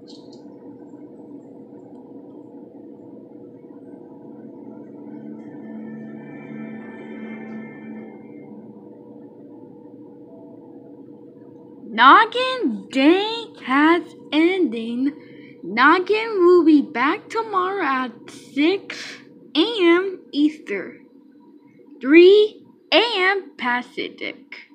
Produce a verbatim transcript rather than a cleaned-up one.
Noggin Day has ending. Noggin will be back tomorrow at six a m Eastern, three a m Pacific.